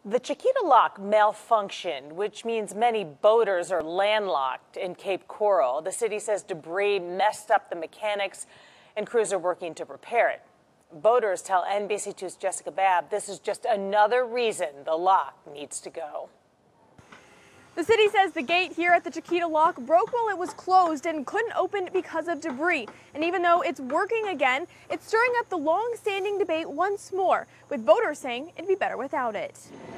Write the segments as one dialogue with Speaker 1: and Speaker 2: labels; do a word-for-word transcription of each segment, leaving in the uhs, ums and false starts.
Speaker 1: The Chiquita Lock malfunctioned, which means many boaters are landlocked in Cape Coral. The city says debris messed up the mechanics and crews are working to repair it. Boaters tell N B C two's Jessica Babb this is just another reason the lock needs to go.
Speaker 2: The city says the gate here at the Chiquita Lock broke while it was closed and couldn't open because of debris. And even though it's working again, it's stirring up the long-standing debate once more, with boaters saying it'd be better without it.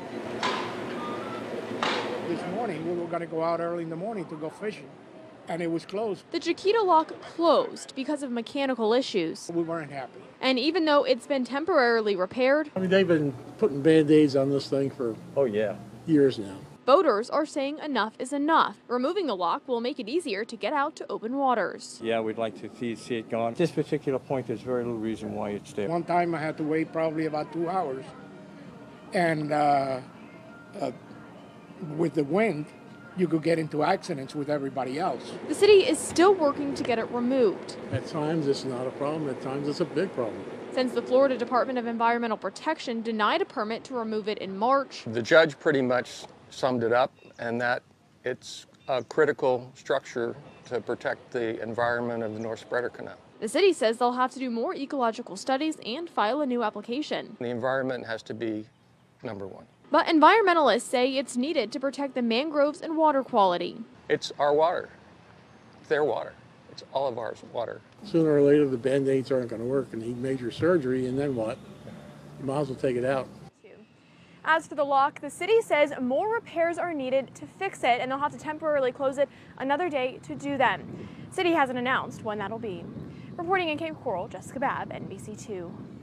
Speaker 3: This morning, we were going to go out early in the morning to go fishing, and it was closed.
Speaker 2: The Chiquita Lock closed because of mechanical issues.
Speaker 3: We weren't happy.
Speaker 2: And even though it's been temporarily repaired,
Speaker 4: I mean, they've been putting Band-Aids on this thing for
Speaker 5: oh yeah
Speaker 4: years now.
Speaker 2: boaters are saying enough is enough. Removing the lock will make it easier to get out to open waters.
Speaker 5: Yeah, we'd like to see, see it gone. At this particular point, there's very little reason why it's there.
Speaker 3: One time I had to wait probably about two hours, and uh, uh, with the wind, you could get into accidents with everybody else.
Speaker 2: The city is still working to get it removed.
Speaker 4: At times it's not a problem, at times it's a big problem.
Speaker 2: Since the Florida Department of Environmental Protection denied a permit to remove it in March.
Speaker 6: The judge pretty much summed it up, and that it's a critical structure to protect the environment of the North Spreader Canal.
Speaker 2: The city says they'll have to do more ecological studies and file a new application.
Speaker 6: The environment has to be number one.
Speaker 2: But environmentalists say it's needed to protect the mangroves and water quality.
Speaker 6: It's our water. It's their water. It's all of ours water.
Speaker 4: Sooner or later, the Band-Aids aren't going to work and need major surgery, and then what? You might as well take it out.
Speaker 2: As for the lock, the city says more repairs are needed to fix it, and they'll have to temporarily close it another day to do them. City hasn't announced when that'll be. Reporting in Cape Coral, Jessica Babb, N B C two.